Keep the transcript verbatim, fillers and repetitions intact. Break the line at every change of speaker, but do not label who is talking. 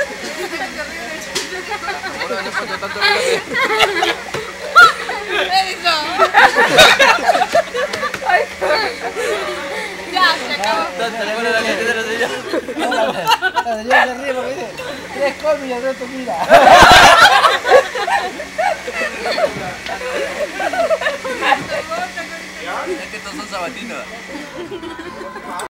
Ahora no falta tanto que
Eso. Ya, se acabó.
bueno, la gente de la señora.
La señora se ríe porque dice, tres colmillos y el resto mira.
Es que estos son sabatinos.